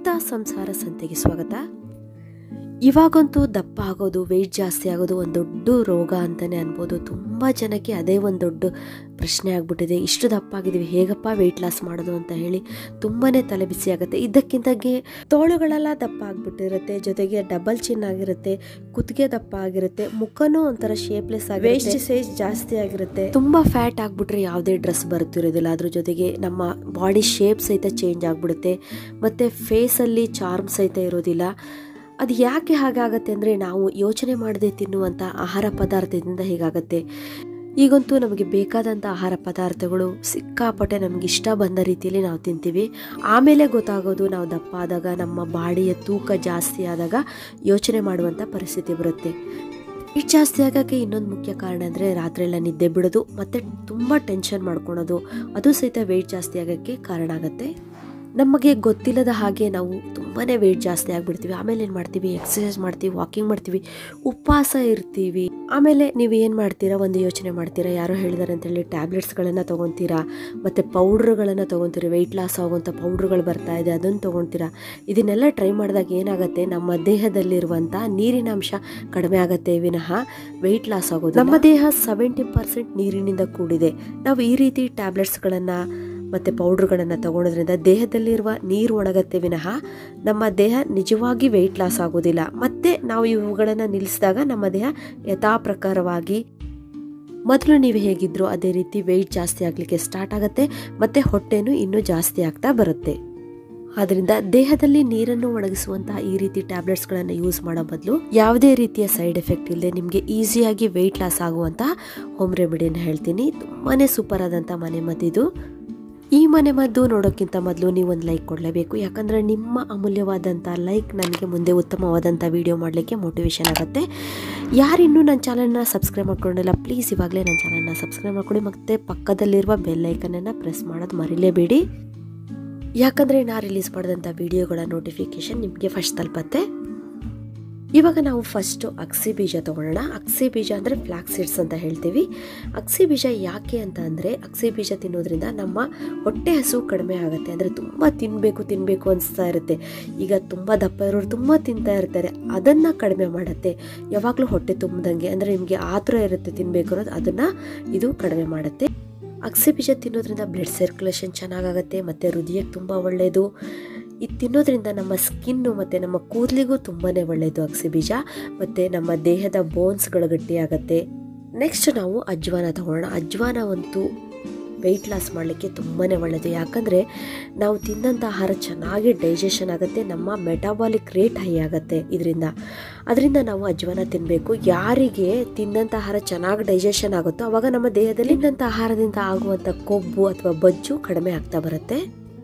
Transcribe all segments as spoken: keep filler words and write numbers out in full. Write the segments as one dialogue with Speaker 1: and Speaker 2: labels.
Speaker 1: ವನಿತಾ ಸಂಸಾರ ಸಂತೆಗೆ ಸ್ವಾಗತ. ಇವಾಗಂತೂ ದಪ್ಪ ಆಗೋದು, ವೆಯ್ಟ್ ಜಾಸ್ತಿ ಆಗೋದು ಒಂದು ದೊಡ್ಡ ರೋಗ ಅಂತಲೇ ಅನ್ಬೋದು. ತುಂಬ ಜನಕ್ಕೆ ಅದೇ ಒಂದು ದೊಡ್ಡ ಪ್ರಶ್ನೆ ಆಗಿಬಿಟ್ಟಿದೆ. ಇಷ್ಟು ದಪ್ಪ ಆಗಿದ್ದೀವಿ, ಹೇಗಪ್ಪ ವೆಯ್ಟ್ ಲಾಸ್ ಮಾಡೋದು ಅಂತ ಹೇಳಿ ತುಂಬಾ ತಲೆ ಬಿಸಿ ಆಗುತ್ತೆ. ಇದಕ್ಕಿಂತಾಗೆ ತೋಳುಗಳೆಲ್ಲ ದಪ್ಪ ಆಗಿಬಿಟ್ಟಿರುತ್ತೆ, ಜೊತೆಗೆ ಡಬಲ್ ಚಿನ್ ಆಗಿರುತ್ತೆ, ಕುತ್ತಿಗೆ ದಪ್ಪ ಆಗಿರುತ್ತೆ, ಮುಖನೂ ಒಂಥರ ಶೇಪ್ಲೆಸ್ ಆಗಿ, ವೇಸ್ಟ್ ಸೈಜ್ ಜಾಸ್ತಿ ಆಗಿರುತ್ತೆ. ತುಂಬ ಫ್ಯಾಟ್ ಆಗಿಬಿಟ್ರೆ ಯಾವುದೇ ಡ್ರೆಸ್ ಬರ್ತಿರೋದಿಲ್ಲ. ಅದ್ರ ಜೊತೆಗೆ ನಮ್ಮ ಬಾಡಿ ಶೇಪ್ ಸಹಿತ ಚೇಂಜ್ ಆಗಿಬಿಡುತ್ತೆ, ಮತ್ತು ಫೇಸಲ್ಲಿ ಚಾರ್ಮ್ ಸಹಿತ ಇರೋದಿಲ್ಲ. ಅದು ಯಾಕೆ ಹಾಗಾಗತ್ತೆ ಅಂದರೆ ನಾವು ಯೋಚನೆ ಮಾಡದೆ ತಿನ್ನುವಂಥ ಆಹಾರ ಪದಾರ್ಥದಿಂದ ಹೀಗಾಗತ್ತೆ. ಈಗಂತೂ ನಮಗೆ ಬೇಕಾದಂಥ ಆಹಾರ ಪದಾರ್ಥಗಳು ಸಿಕ್ಕಾಪಟ್ಟೆ ನಮಗೆ ಇಷ್ಟ ಬಂದ ರೀತಿಯಲ್ಲಿ ನಾವು ತಿಂತೀವಿ. ಆಮೇಲೆ ಗೊತ್ತಾಗೋದು ನಾವು ದಪ್ಪ ಆದಾಗ, ನಮ್ಮ ಬಾಡಿಯ ತೂಕ ಜಾಸ್ತಿ ಆದಾಗ ಯೋಚನೆ ಮಾಡುವಂಥ ಪರಿಸ್ಥಿತಿ ಬರುತ್ತೆ. ವೆಯ್ಟ್ ಜಾಸ್ತಿ ಆಗೋಕ್ಕೆ ಇನ್ನೊಂದು ಮುಖ್ಯ ಕಾರಣ ಅಂದರೆ ರಾತ್ರಿ ಎಲ್ಲ ನಿದ್ದೆ ಬಿಡೋದು ಮತ್ತು ತುಂಬ ಟೆನ್ಷನ್ ಮಾಡ್ಕೊಳೋದು, ಅದು ಸಹಿತ ವೆಯ್ಟ್ ಜಾಸ್ತಿ ಆಗೋಕ್ಕೆ ಕಾರಣ ಆಗುತ್ತೆ. ನಮಗೆ ಗೊತ್ತಿಲ್ಲದ ಹಾಗೆ ನಾವು ತುಂಬಾ ವೆಯ್ಟ್ ಜಾಸ್ತಿ ಆಗಿಬಿಡ್ತೀವಿ. ಆಮೇಲೆ ಏನು ಮಾಡ್ತೀವಿ, ಎಕ್ಸಸೈಸ್ ಮಾಡ್ತೀವಿ, ವಾಕಿಂಗ್ ಮಾಡ್ತೀವಿ, ಉಪವಾಸ ಇರ್ತೀವಿ. ಆಮೇಲೆ ನೀವು ಏನು ಮಾಡ್ತೀರಾ, ಒಂದು ಯೋಚನೆ ಮಾಡ್ತೀರಾ, ಯಾರೋ ಹೇಳಿದಾರೆ ಅಂತೇಳಿ ಟ್ಯಾಬ್ಲೆಟ್ಸ್ಗಳನ್ನು ತೊಗೊತೀರಾ, ಮತ್ತು ಪೌಡ್ರ್ಗಳನ್ನು ತೊಗೊತೀರಿ, ವೆಯ್ಟ್ ಲಾಸ್ ಆಗುವಂಥ ಪೌಡ್ರ್ಗಳು ಬರ್ತಾ ಇದೆ, ಅದನ್ನು ತೊಗೊತೀರಾ. ಇದನ್ನೆಲ್ಲ ಟ್ರೈ ಮಾಡಿದಾಗ ಏನಾಗುತ್ತೆ, ನಮ್ಮ ದೇಹದಲ್ಲಿರುವಂಥ ನೀರಿನ ಅಂಶ ಕಡಿಮೆ ಆಗುತ್ತೆ ವಿನಃ ವೆಯ್ಟ್ ಲಾಸ್ ಆಗೋದು. ನಮ್ಮ ದೇಹ ಸೆವೆಂಟಿ ಪರ್ಸೆಂಟ್ ನೀರಿನಿಂದ ಕೂಡಿದೆ. ನಾವು ಈ ರೀತಿ ಟ್ಯಾಬ್ಲೆಟ್ಸ್ಗಳನ್ನು ಮತ್ತು ಪೌಡ್ರ್ಗಳನ್ನು ತಗೊಳೋದ್ರಿಂದ ದೇಹದಲ್ಲಿರುವ ನೀರು ಒಣಗತ್ತೆ ವಿನಃ ನಮ್ಮ ದೇಹ ನಿಜವಾಗಿ ವೆಯ್ಟ್ ಲಾಸ್ ಆಗೋದಿಲ್ಲ. ಮತ್ತು ನಾವು ಇವುಗಳನ್ನು ನಿಲ್ಲಿಸಿದಾಗ ನಮ್ಮ ದೇಹ ಯಥಾ ಪ್ರಕಾರವಾಗಿ ಮೊದಲು ನೀವು ಹೇಗಿದ್ರು ಅದೇ ರೀತಿ ವೆಯ್ಟ್ ಜಾಸ್ತಿ ಆಗಲಿಕ್ಕೆ ಸ್ಟಾರ್ಟ್ ಆಗುತ್ತೆ, ಮತ್ತು ಹೊಟ್ಟೆನೂ ಇನ್ನೂ ಜಾಸ್ತಿ ಆಗ್ತಾ ಬರುತ್ತೆ. ಆದ್ದರಿಂದ ದೇಹದಲ್ಲಿ ನೀರನ್ನು ಒಣಗಿಸುವಂತಹ ಈ ರೀತಿ ಟ್ಯಾಬ್ಲೆಟ್ಸ್ಗಳನ್ನು ಯೂಸ್ ಮಾಡೋ ಬದಲು ಯಾವುದೇ ರೀತಿಯ ಸೈಡ್ ಎಫೆಕ್ಟ್ ಇಲ್ಲದೆ ನಿಮಗೆ ಈಸಿಯಾಗಿ ವೆಯ್ಟ್ ಲಾಸ್ ಆಗುವಂತಹ ಹೋಮ್ ರೆಮಿಡಿಯನ್ನು ಹೇಳ್ತೀನಿ. ತುಂಬಾ ಸೂಪರ್ ಆದಂಥ ಮನೆ ಮದ್ದಿದು. ಈ ಮನೆ ಮದ್ದು ನೋಡೋಕ್ಕಿಂತ ಮೊದಲು ನೀವು ಒಂದು ಲೈಕ್ ಕೊಡಲೇಬೇಕು, ಯಾಕಂದರೆ ನಿಮ್ಮ ಅಮೂಲ್ಯವಾದಂಥ ಲೈಕ್ ನನಗೆ ಮುಂದೆ ಉತ್ತಮವಾದಂಥ ವಿಡಿಯೋ ಮಾಡಲಿಕ್ಕೆ ಮೋಟಿವೇಶನ್ ಆಗುತ್ತೆ. ಯಾರಿನ್ನೂ ನನ್ನ ಚಾನಲ್ನ ಸಬ್ಸ್ಕ್ರೈಬ್ ಮಾಡ್ಕೊಂಡಿಲ್ಲ, ಪ್ಲೀಸ್ ಇವಾಗಲೇ ನನ್ನ ಚಾನಲ್ನ ಸಬ್ಸ್ಕ್ರೈಬ್ ಮಾಡ್ಕೊಳ್ಳಿ, ಮತ್ತು ಪಕ್ಕದಲ್ಲಿರುವ ಬೆಲ್ ಐಕನನ್ನು ಪ್ರೆಸ್ ಮಾಡೋದು ಮರಿಲೇಬೇಡಿ. ಯಾಕಂದರೆ ನಾನು ರಿಲೀಸ್ ಮಾಡಿದಂಥ ವಿಡಿಯೋಗಳ ನೋಟಿಫಿಕೇಷನ್ ನಿಮಗೆ ಫಸ್ಟ್ ತಲುಪತ್ತೆ. ಇವಾಗ ನಾವು ಫಸ್ಟು ಅಗಸೆ ಬೀಜ ತೊಗೊಳ್ಳೋಣ. ಅಗಸೆ ಬೀಜ ಅಂದರೆ ಫ್ಲಾಕ್ಸ್ ಸೀಡ್ಸ್ ಅಂತ ಹೇಳ್ತೀವಿ. ಅಗಸೆ ಬೀಜ ಯಾಕೆ ಅಂತ ಅಂದರೆ, ಅಗಸೆ ಬೀಜ ತಿನ್ನೋದ್ರಿಂದ ನಮ್ಮ ಹೊಟ್ಟೆ ಹಸು ಕಡಿಮೆ ಆಗುತ್ತೆ. ಅಂದರೆ ತುಂಬ ತಿನ್ನಬೇಕು ತಿನ್ನಬೇಕು ಅನಿಸ್ತಾ ಇರುತ್ತೆ. ಈಗ ತುಂಬ ದಪ್ಪ ಇರೋರು ತುಂಬ ತಿಂತಾ ಇರ್ತಾರೆ, ಅದನ್ನು ಕಡಿಮೆ ಮಾಡುತ್ತೆ. ಯಾವಾಗಲೂ ಹೊಟ್ಟೆ ತುಂಬಿದಂಗೆ, ಅಂದರೆ ನಿಮಗೆ ಆತುರ ಇರುತ್ತೆ ತಿನ್ನಬೇಕು ಅನ್ನೋದು, ಅದನ್ನು ಇದು ಕಡಿಮೆ ಮಾಡುತ್ತೆ. ಅಗಸೆ ಬೀಜ ತಿನ್ನೋದ್ರಿಂದ ಬ್ಲಡ್ ಸರ್ಕ್ಯುಲೇಷನ್ ಚೆನ್ನಾಗಾಗುತ್ತೆ, ಮತ್ತು ಹೃದಯಕ್ಕೆ ತುಂಬ ಒಳ್ಳೆಯದು. ಇದು ತಿನ್ನೋದ್ರಿಂದ ನಮ್ಮ ಸ್ಕಿನ್ನು ಮತ್ತು ನಮ್ಮ ಕೂದಲಿಗೂ ತುಂಬಾ ಒಳ್ಳೆಯದು ಅಗಸೆ ಬೀಜ, ಮತ್ತು ನಮ್ಮ ದೇಹದ ಬೋನ್ಸ್ಗಳು ಗಟ್ಟಿಯಾಗತ್ತೆ. ನೆಕ್ಸ್ಟ್ ನಾವು ಅಜ್ವಾನ ತಗೊಳ್ಳೋಣ. ಅಜ್ವಾನ ಅಂತೂ ವೆಯ್ಟ್ ಲಾಸ್ ಮಾಡಲಿಕ್ಕೆ ತುಂಬಾ ಒಳ್ಳೆಯದು. ಯಾಕಂದರೆ ನಾವು ತಿನ್ನಂಥ ಆಹಾರ ಚೆನ್ನಾಗಿ ಡೈಜೆಷನ್ ಆಗುತ್ತೆ, ನಮ್ಮ ಮೆಟಾಬಾಲಿಕ್ ರೇಟ್ ಹೈ ಆಗುತ್ತೆ ಇದರಿಂದ. ಅದರಿಂದ ನಾವು ಅಜ್ವಾನ ತಿನ್ನಬೇಕು. ಯಾರಿಗೆ ತಿನ್ನಂಥ ಆಹಾರ ಚೆನ್ನಾಗಿ ಡೈಜೆಷನ್ ಆಗುತ್ತೋ ಆವಾಗ ನಮ್ಮ ದೇಹದಲ್ಲಿ ತಿನ್ನಂಥ ಆಹಾರದಿಂದ ಆಗುವಂಥ ಕೊಬ್ಬು ಅಥವಾ ಬಜ್ಜು ಕಡಿಮೆ ಆಗ್ತಾ ಬರುತ್ತೆ.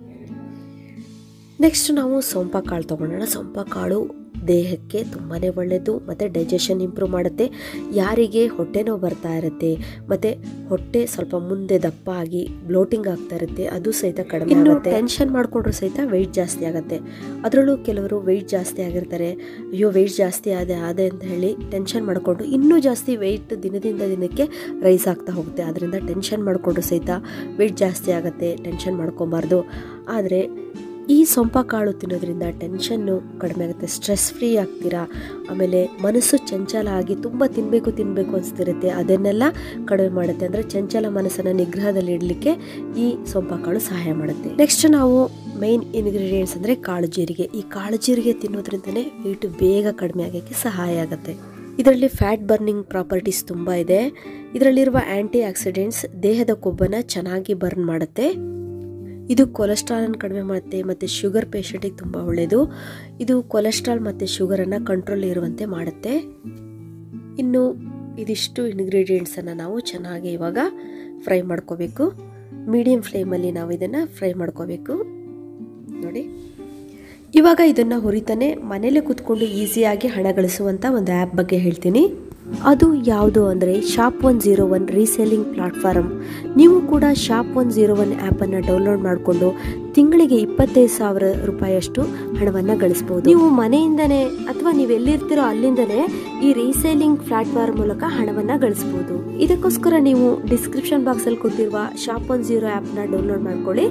Speaker 1: ನೆಕ್ಸ್ಟ್ ನಾವು ಸೊಂಪ ಕಾಳು ತೊಗೊಳ್ಳೋಣ. ಸೊಂಪ ಕಾಳು ದೇಹಕ್ಕೆ ತುಂಬಾ ಒಳ್ಳೆಯದು, ಮತ್ತು ಡೈಜೆಷನ್ ಇಂಪ್ರೂವ್ ಮಾಡುತ್ತೆ. ಯಾರಿಗೆ ಹೊಟ್ಟೆ ನೋವು ಬರ್ತಾ ಇರುತ್ತೆ, ಮತ್ತು ಹೊಟ್ಟೆ ಸ್ವಲ್ಪ ಮುಂದೆ ದಪ್ಪ ಆಗಿ ಬ್ಲೋಟಿಂಗ್ ಆಗ್ತಾ ಇರುತ್ತೆ, ಅದು ಸಹಿತ ಕಡಿಮೆ ಆಗುತ್ತೆ. ಟೆನ್ಷನ್ ಮಾಡಿಕೊಂಡ್ರು ಸಹಿತ ವೆಯ್ಟ್ ಜಾಸ್ತಿ ಆಗುತ್ತೆ. ಅದರಲ್ಲೂ ಕೆಲವರು ವೆಯ್ಟ್ ಜಾಸ್ತಿ ಆಗಿರ್ತಾರೆ, ಅಯ್ಯೋ ವೆಯ್ಟ್ ಜಾಸ್ತಿ ಆದೆ ಆದೆ ಅಂತ ಹೇಳಿ ಟೆನ್ಷನ್ ಮಾಡಿಕೊಂಡು ಇನ್ನೂ ಜಾಸ್ತಿ ವೆಯ್ಟ್ ದಿನದಿಂದ ದಿನಕ್ಕೆ ರೈಸ್ ಆಗ್ತಾ ಹೋಗುತ್ತೆ. ಅದರಿಂದ ಟೆನ್ಷನ್ ಮಾಡಿಕೊಂಡ್ರು ಸಹಿತ ವೆಯ್ಟ್ ಜಾಸ್ತಿ ಆಗುತ್ತೆ, ಟೆನ್ಷನ್ ಮಾಡ್ಕೊಬಾರ್ದು. ಆದರೆ ಈ ಸೊಂಪ ಕಾಳು ತಿನ್ನೋದ್ರಿಂದ ಟೆನ್ಷನ್ನು ಕಡಿಮೆ ಆಗುತ್ತೆ, ಸ್ಟ್ರೆಸ್ ಫ್ರೀ ಆಗ್ತೀರಾ. ಆಮೇಲೆ ಮನಸ್ಸು ಚಂಚಲ ಆಗಿ ತುಂಬ ತಿನ್ನಬೇಕು ತಿನ್ನಬೇಕು ಅನಿಸ್ತಿರುತ್ತೆ, ಅದನ್ನೆಲ್ಲ ಕಡಿಮೆ ಮಾಡುತ್ತೆ. ಅಂದರೆ ಚಂಚಲ ಮನಸ್ಸನ್ನು ನಿಗ್ರಹದಲ್ಲಿ ಇಡಲಿಕ್ಕೆ ಈ ಸೊಂಪ ಕಾಳು ಸಹಾಯ ಮಾಡುತ್ತೆ. ನೆಕ್ಸ್ಟ್ ನಾವು ಮೈನ್ ಇಂಗ್ರೀಡಿಯೆಂಟ್ಸ್ ಅಂದರೆ ಕಾಳು ಜೀರಿಗೆ. ಈ ಕಾಳು ಜೀರಿಗೆ ತಿನ್ನೋದ್ರಿಂದನೇ ವೆಯ್ಟ್ ಬೇಗ ಕಡಿಮೆ ಆಗೋಕ್ಕೆ ಸಹಾಯ ಆಗುತ್ತೆ. ಇದರಲ್ಲಿ ಫ್ಯಾಟ್ ಬರ್ನಿಂಗ್ ಪ್ರಾಪರ್ಟೀಸ್ ತುಂಬ ಇದೆ. ಇದರಲ್ಲಿರುವ ಆ್ಯಂಟಿ ಆಕ್ಸಿಡೆಂಟ್ಸ್ ದೇಹದ ಕೊಬ್ಬನ್ನು ಚೆನ್ನಾಗಿ ಬರ್ನ್ ಮಾಡುತ್ತೆ. ಇದು ಕೊಲೆಸ್ಟ್ರಾಲನ್ನು ಕಡಿಮೆ ಮಾಡುತ್ತೆ, ಮತ್ತು ಶುಗರ್ ಪೇಷಂಟಿಗೆ ತುಂಬ ಒಳ್ಳೆಯದು. ಇದು ಕೊಲೆಸ್ಟ್ರಾಲ್ ಮತ್ತು ಶುಗರನ್ನು ಕಂಟ್ರೋಲ್ ಇರುವಂತೆ ಮಾಡುತ್ತೆ. ಇನ್ನು ಇದಿಷ್ಟು ಇಂಗ್ರೀಡಿಯೆಂಟ್ಸನ್ನು ನಾವು ಚೆನ್ನಾಗಿ ಇವಾಗ ಫ್ರೈ ಮಾಡ್ಕೋಬೇಕು. ಮೀಡಿಯಂ ಫ್ಲೇಮಲ್ಲಿ ನಾವು ಇದನ್ನು ಫ್ರೈ ಮಾಡ್ಕೋಬೇಕು. ನೋಡಿ, ಇವಾಗ ಇದನ್ನು ಹುರಿತಾನೆ ಮನೇಲೆ ಕೂತ್ಕೊಂಡು ಈಸಿಯಾಗಿ ಹಣ ಗಳಿಸುವಂಥ ಒಂದು ಆ್ಯಪ್ ಬಗ್ಗೆ ಹೇಳ್ತೀನಿ. ಅದು ಯಾವುದು ಅಂದರೆ Shop one zero one reselling platform. ನೀವು ಕೂಡ ಶಾಪ್ ಒನ್ ಜೀರೋ ಒನ್ ಆ್ಯಪನ್ನು ಡೌನ್ಲೋಡ್ ಮಾಡಿಕೊಂಡು ತಿಂಗಳಿಗೆ ಇಪ್ಪತ್ತೈದು ಸಾವಿರ ರೂಪಾಯಿಯಷ್ಟು ಹಣವನ್ನು ಗಳಿಸ್ಬೋದು. ನೀವು ಮನೆಯಿಂದನೇ ಅಥವಾ ನೀವು ಎಲ್ಲಿರ್ತೀರೋ ಅಲ್ಲಿಂದಲೇ ಈ ರೀಸೇಲಿಂಗ್ ಪ್ಲಾಟ್ಫಾರ್ಮ್ ಮೂಲಕ ಹಣವನ್ನು ಗಳಿಸ್ಬೋದು. ಇದಕ್ಕೋಸ್ಕರ ನೀವು ಡಿಸ್ಕ್ರಿಪ್ಷನ್ ಬಾಕ್ಸಲ್ಲಿ ಕೊಟ್ಟಿರುವ ಶಾಪ್ ಒನ್ ಜೀರೋ ಆ್ಯಪ್ನ ಡೌನ್ಲೋಡ್ ಮಾಡ್ಕೊಳ್ಳಿ.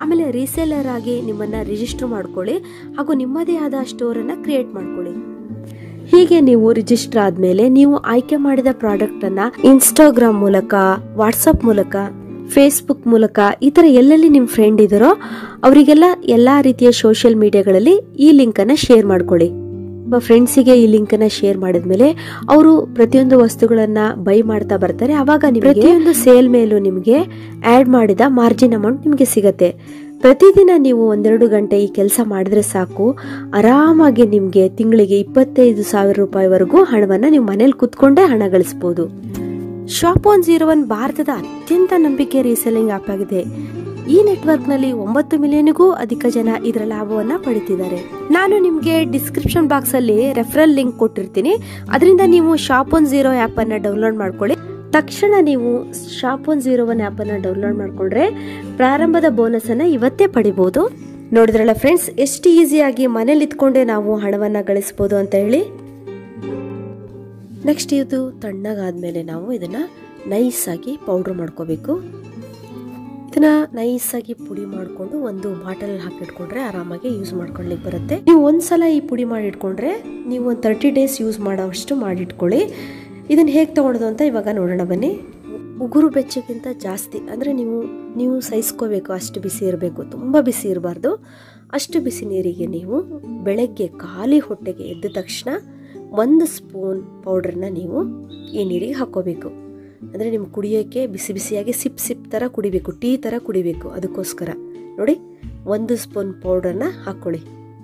Speaker 1: ಆಮೇಲೆ ರೀಸೇಲರ್ ಆಗಿ ನಿಮ್ಮನ್ನು ರಿಜಿಸ್ಟರ್ ಮಾಡ್ಕೊಳ್ಳಿ ಹಾಗೂ ನಿಮ್ಮದೇ ಆದ ಸ್ಟೋರನ್ನು ಕ್ರಿಯೇಟ್ ಮಾಡ್ಕೊಳ್ಳಿ. ಹೀಗೆ ನೀವು ರಿಜಿಸ್ಟರ್ ಆದಮೇಲೆ ನೀವು ಆಯ್ಕೆ ಮಾಡಿದ ಪ್ರಾಡಕ್ಟನ್ನು ಇನ್ಸ್ಟಾಗ್ರಾಮ್ ಮೂಲಕ, ವಾಟ್ಸಪ್ ಮೂಲಕ, ಫೇಸ್ಬುಕ್ ಮೂಲಕ ಈ ಥರ ಎಲ್ಲೆಲ್ಲಿ ನಿಮ್ಮ ಫ್ರೆಂಡ್ ಇದ್ದಾರೋ ಅವರಿಗೆಲ್ಲ ಎಲ್ಲ ರೀತಿಯ ಸೋಷಿಯಲ್ ಮೀಡಿಯಾಗಳಲ್ಲಿ ಈ ಲಿಂಕನ್ನು ಶೇರ್ ಮಾಡ್ಕೊಳ್ಳಿ. ನಿಮ್ಮ ಫ್ರೆಂಡ್ಸಿಗೆ ಈ ಲಿಂಕನ್ನು ಶೇರ್ ಮಾಡಿದ್ಮೇಲೆ ಅವರು ಪ್ರತಿಯೊಂದು ವಸ್ತುಗಳನ್ನು ಬೈ ಮಾಡ್ತಾ ಬರ್ತಾರೆ. ಆವಾಗ ನಿಮಗೆ ಪ್ರತಿಯೊಂದು ಸೇಲ್ ಮೇಲೂ ನಿಮಗೆ ಆ್ಯಡ್ ಮಾಡಿದ ಮಾರ್ಜಿನ್ ಅಮೌಂಟ್ ನಿಮಗೆ ಸಿಗುತ್ತೆ. ಪ್ರತಿದಿನ ನೀವು ಒಂದೆರಡು ಗಂಟೆ ಈ ಕೆಲಸ ಮಾಡಿದ್ರೆ ಸಾಕು, ಆರಾಮಾಗಿ ನಿಮಗೆ ತಿಂಗಳಿಗೆ ಇಪ್ಪತ್ತೈದು ಸಾವಿರ ರೂಪಾಯಿವರೆಗೂ ಹಣವನ್ನು ನೀವು ಮನೇಲಿ ಕೂತ್ಕೊಂಡೇ ಹಣ ಗಳಿಸ್ಬೋದು. ಶಾಪ್ ಒನ್ ಜೀರೋ ಒನ್ ಭಾರತದ ಅತ್ಯಂತ ನಂಬಿಕೆ ರೀಸೆಲ್ಲಿಂಗ್ ಆ್ಯಪ್ ಆಗಿದೆ. ಈ ನೆಟ್ವರ್ಕ್ನಲ್ಲಿ ಒಂಬತ್ತು ಮಿಲಿಯನ್ಗೂ ಅಧಿಕ ಜನ ಇದರ ಲಾಭವನ್ನು ಪಡಿತಿದ್ದಾರೆ. ನಾನು ನಿಮಗೆ ಡಿಸ್ಕ್ರಿಪ್ಷನ್ ಬಾಕ್ಸಲ್ಲಿ ರೆಫರಲ್ ಲಿಂಕ್ ಕೊಟ್ಟಿರ್ತೀನಿ. ಅದರಿಂದ ನೀವು ಶಾಪ್ ಒನ್ ಜೀರೋ ಆ್ಯಪನ್ನು ಡೌನ್ಲೋಡ್ ಮಾಡ್ಕೊಳ್ಳಿ. ತಕ್ಷಣ ನೀವು ಶಾಪ್ ಒನ್ ಜೀರೋ ಒನ್ ಆ್ಯಪನ್ನು ಡೌನ್ಲೋಡ್ ಮಾಡಿಕೊಂಡ್ರೆ ಪ್ರಾರಂಭದ ಬೋನಸನ್ನು ಇವತ್ತೇ ಪಡಿಬೋದು. ನೋಡಿದ್ರಲ್ಲ ಫ್ರೆಂಡ್ಸ್, ಎಷ್ಟು ಈಸಿಯಾಗಿ ಮನೇಲಿ ಇದ್ಕೊಂಡೇ ನಾವು ಹಣವನ್ನು ಗಳಿಸ್ಬೋದು ಅಂತ ಹೇಳಿ. ನೆಕ್ಸ್ಟ್ ಇದು ತಣ್ಣಗಾದ್ಮೇಲೆ ನಾವು ಇದನ್ನು ನೈಸಾಗಿ ಪೌಡ್ರ್ ಮಾಡ್ಕೋಬೇಕು. ಇದನ್ನ ನೈಸಾಗಿ ಪುಡಿ ಮಾಡಿಕೊಂಡು ಒಂದು ಬಾಟಲ್ ಹಾಕಿಟ್ಕೊಂಡ್ರೆ ಆರಾಮಾಗಿ ಯೂಸ್ ಮಾಡ್ಕೊಳ್ಳಿಕ್ಕೆ ಬರುತ್ತೆ. ನೀವು ಒಂದ್ಸಲ ಈ ಪುಡಿ ಮಾಡಿಟ್ಕೊಂಡ್ರೆ ನೀವು ಒಂದು ತರ್ಟಿ ಡೇಸ್ ಯೂಸ್ ಮಾಡೋವಷ್ಟು ಮಾಡಿಟ್ಕೊಳ್ಳಿ. ಇದನ್ನು ಹೇಗೆ ತೊಗೊಳೋದು ಅಂತ ಇವಾಗ ನೋಡೋಣ ಬನ್ನಿ. ಉಗುರು ಬೆಚ್ಚಗಿಂತ ಜಾಸ್ತಿ ಅಂದರೆ ನೀವು ನೀವು ಸಹಿಸ್ಕೋಬೇಕು, ಅಷ್ಟು ಬಿಸಿ ಇರಬೇಕು, ತುಂಬ ಬಿಸಿ ಇರಬಾರ್ದು. ಅಷ್ಟು ಬಿಸಿ ನೀರಿಗೆ ನೀವು ಬೆಳಗ್ಗೆ ಖಾಲಿ ಹೊಟ್ಟೆಗೆ ಎದ್ದ ತಕ್ಷಣ ಒಂದು ಸ್ಪೂನ್ ಪೌಡ್ರನ್ನ ನೀವು ಈ ನೀರಿಗೆ ಹಾಕ್ಕೋಬೇಕು. ಅಂದರೆ ನಿಮ್ಗೆ ಕುಡಿಯೋಕ್ಕೆ ಬಿಸಿ ಬಿಸಿಯಾಗಿ ಸಿಪ್ ಸಿಪ್ ಥರ ಕುಡಿಬೇಕು, ಟೀ ಥರ ಕುಡಿಬೇಕು. ಅದಕ್ಕೋಸ್ಕರ ನೋಡಿ, ಒಂದು ಸ್ಪೂನ್ ಪೌಡ್ರನ್ನ ಹಾಕ್ಕೊಳ್ಳಿ.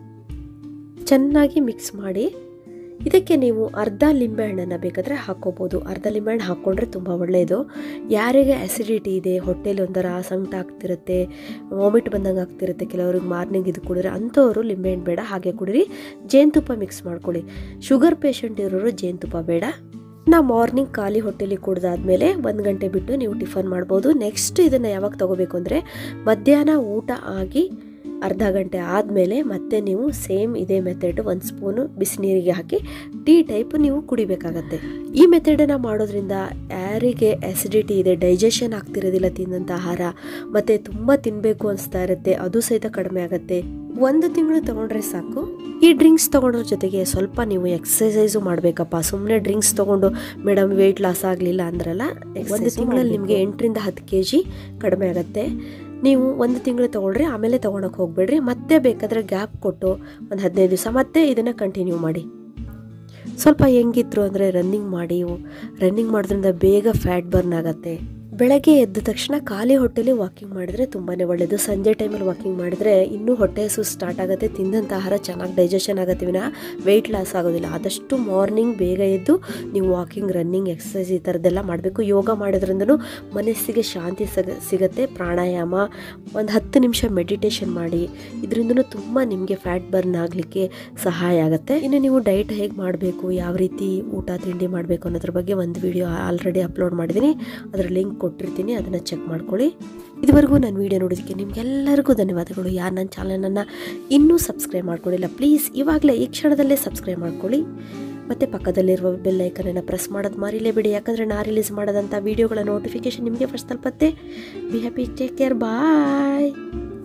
Speaker 1: ಚೆನ್ನಾಗಿ ಮಿಕ್ಸ್ ಮಾಡಿ ಇದಕ್ಕೆ ನೀವು ಅರ್ಧ ಲಿಂಬೆಹಣ್ಣನ್ನು ಬೇಕಾದರೆ ಹಾಕ್ಕೋಬೋದು. ಅರ್ಧ ಲಿಂಬೆಹಣ್ಣು ಹಾಕ್ಕೊಂಡ್ರೆ ತುಂಬ ಒಳ್ಳೆಯದು. ಯಾರಿಗೆ ಆ್ಯಸಿಡಿಟಿ ಇದೆ, ಹೊಟ್ಟೆಲಿ ಒಂಥರ ಸಂಕಟ ಆಗ್ತಿರುತ್ತೆ, ವಾಮಿಟ್ ಬಂದಂಗೆ ಆಗ್ತಿರುತ್ತೆ, ಕೆಲವ್ರಿಗೆ ಮಾರ್ನಿಂಗ್ ಇದು ಕುಡಿದ್ರೆ ಅಂಥವರು ಲಿಂಬೆಹಣ್ಣು ಬೇಡ, ಹಾಗೆ ಕುಡಿರಿ. ಜೇನುತುಪ್ಪ ಮಿಕ್ಸ್ ಮಾಡ್ಕೊಳ್ಳಿ. ಶುಗರ್ ಪೇಷಂಟ್ ಇರೋರು ಜೇನುತುಪ್ಪ ಬೇಡ. ನಾವು ಮಾರ್ನಿಂಗ್ ಖಾಲಿ ಹೊಟ್ಟೆಲಿ ಕುಡ್ದಾದ್ಮೇಲೆ ಒಂದು ಗಂಟೆ ಬಿಟ್ಟು ನೀವು ಟಿಫನ್ ಮಾಡ್ಬೋದು. ನೆಕ್ಸ್ಟ್ ಇದನ್ನು ಯಾವಾಗ ತೊಗೋಬೇಕು ಅಂದರೆ ಮಧ್ಯಾಹ್ನ ಊಟ ಆಗಿ ಅರ್ಧ ಗಂಟೆ ಆದಮೇಲೆ ಮತ್ತೆ ನೀವು ಸೇಮ್ ಇದೇ ಮೆಥಡ್ ಒಂದು ಸ್ಪೂನು ಬಿಸಿನೀರಿಗೆ ಹಾಕಿ ಟೀ ಟೈಪ್ ನೀವು ಕುಡಿಬೇಕಾಗತ್ತೆ. ಈ ಮೆಥಡನ್ನು ಮಾಡೋದ್ರಿಂದ ಯಾರಿಗೆ ಆ್ಯಸಿಡಿಟಿ ಇದೆ, ಡೈಜೆಷನ್ ಆಗ್ತಿರೋದಿಲ್ಲ ತಿಂದಂಥ ಆಹಾರ, ಮತ್ತು ತುಂಬ ತಿನ್ನಬೇಕು ಅನಿಸ್ತಾ ಇರುತ್ತೆ, ಅದು ಸಹಿತ ಕಡಿಮೆ ಆಗುತ್ತೆ. ಒಂದು ತಿಂಗಳು ತೊಗೊಂಡ್ರೆ ಸಾಕು. ಈ ಡ್ರಿಂಕ್ಸ್ ತೊಗೊಳೋದ್ರ ಜೊತೆಗೆ ಸ್ವಲ್ಪ ನೀವು ಎಕ್ಸಸೈಸು ಮಾಡಬೇಕಪ್ಪ. ಸುಮ್ಮನೆ ಡ್ರಿಂಕ್ಸ್ ತೊಗೊಂಡು ಮೇಡಮ್ ವೆಯ್ಟ್ ಲಾಸ್ ಆಗಲಿಲ್ಲ ಅಂದ್ರಲ್ಲ, ಒಂದು ತಿಂಗಳಲ್ಲಿ ನಿಮಗೆ ಎಂಟರಿಂದ ಹತ್ತು ಕೆ ಜಿ ಕಡಿಮೆ ಆಗುತ್ತೆ. ನೀವು ಒಂದು ತಿಂಗಳು ತೊಗೊಳ್ರಿ, ಆಮೇಲೆ ತೊಗೊಳಕ್ಕೆ ಹೋಗಬೇಡ್ರಿ. ಮತ್ತೆ ಬೇಕಾದರೆ ಗ್ಯಾಪ್ ಕೊಟ್ಟು ಒಂದು ಹದಿನೈದು ದಿವಸ ಮತ್ತೆ ಇದನ್ನು ಕಂಟಿನ್ಯೂ ಮಾಡಿ. ಸ್ವಲ್ಪ ಹೆಂಗಿದ್ರು ಅಂದರೆ ರನ್ನಿಂಗ್ ಮಾಡಿ. ರನ್ನಿಂಗ್ ಮಾಡೋದ್ರಿಂದ ಬೇಗ ಫ್ಯಾಟ್ ಬರ್ನ್ ಆಗುತ್ತೆ. ಬೆಳಗ್ಗೆ ಎದ್ದ ತಕ್ಷಣ ಖಾಲಿ ಹೊಟ್ಟೆಲಿ ವಾಕಿಂಗ್ ಮಾಡಿದ್ರೆ ತುಂಬಾ ಒಳ್ಳೆಯದು. ಸಂಜೆ ಟೈಮಲ್ಲಿ ವಾಕಿಂಗ್ ಮಾಡಿದ್ರೆ ಇನ್ನೂ ಹೊಟ್ಟೆ ಹಸು ಸ್ಟಾರ್ಟ್ ಆಗುತ್ತೆ, ತಿಂದಂಥ ಆಹಾರ ಚೆನ್ನಾಗಿ ಡೈಜೆಷನ್ ಆಗುತ್ತೆ, ವಿನ ವೆಯ್ಟ್ ಲಾಸ್ ಆಗೋದಿಲ್ಲ. ಆದಷ್ಟು ಮಾರ್ನಿಂಗ್ ಬೇಗ ಎದ್ದು ನೀವು ವಾಕಿಂಗ್, ರನ್ನಿಂಗ್, ಎಕ್ಸಸೈಸ್ ಈ ಥರದ್ದೆಲ್ಲ ಮಾಡಬೇಕು. ಯೋಗ ಮಾಡೋದ್ರಿಂದನೂ ಮನಸ್ಸಿಗೆ ಶಾಂತಿ ಸಿಗ ಸಿಗುತ್ತೆ. ಪ್ರಾಣಾಯಾಮ, ಒಂದು ಹತ್ತು ನಿಮಿಷ ಮೆಡಿಟೇಷನ್ ಮಾಡಿ, ಇದರಿಂದನೂ ತುಂಬ ನಿಮಗೆ ಫ್ಯಾಟ್ ಬರ್ನ್ ಆಗಲಿಕ್ಕೆ ಸಹಾಯ ಆಗುತ್ತೆ. ಇನ್ನು ನೀವು ಡೈಟ್ ಹೇಗೆ ಮಾಡಬೇಕು, ಯಾವ ರೀತಿ ಊಟ ತಿಂಡಿ ಮಾಡಬೇಕು ಅನ್ನೋದ್ರ ಬಗ್ಗೆ ಒಂದು ವಿಡಿಯೋ ಆಲ್ರೆಡಿ ಅಪ್ಲೋಡ್ ಮಾಡಿದ್ದೀನಿ, ಅದರ ಲಿಂಕ್ ಕೊಟ್ಟಿರ್ತೀನಿ, ಅದನ್ನು ಚೆಕ್ ಮಾಡ್ಕೊಳ್ಳಿ. ಇದುವರೆಗೂ ನಾನು ವಿಡಿಯೋ ನೋಡೋದಕ್ಕೆ ನಿಮಗೆಲ್ಲರಿಗೂ ಧನ್ಯವಾದಗಳು. ಯಾರು ನನ್ನ ಚಾನಲನ್ನು ಇನ್ನೂ ಸಬ್ಸ್ಕ್ರೈಬ್ ಮಾಡ್ಕೊಳ್ಳಿಲ್ಲ, ಪ್ಲೀಸ್ ಇವಾಗಲೇ ಈ ಕ್ಷಣದಲ್ಲೇ ಸಬ್ಸ್ಕ್ರೈಬ್ ಮಾಡ್ಕೊಳ್ಳಿ. ಮತ್ತು ಪಕ್ಕದಲ್ಲಿರುವ ಬೆಲ್ ಐಕನನ್ನು ಪ್ರೆಸ್ ಮಾಡೋದು ಮರಿಲೇಬೇಡಿ, ಯಾಕಂದರೆ ನಾನು ರಿಲೀಸ್ ಮಾಡೋದಂಥ ವೀಡಿಯೋಗಳ ನೋಟಿಫಿಕೇಷನ್ ನಿಮಗೆ ಫಸ್ಟ್ ತಲುಪತ್ತೆ. Be happy, take care, bye.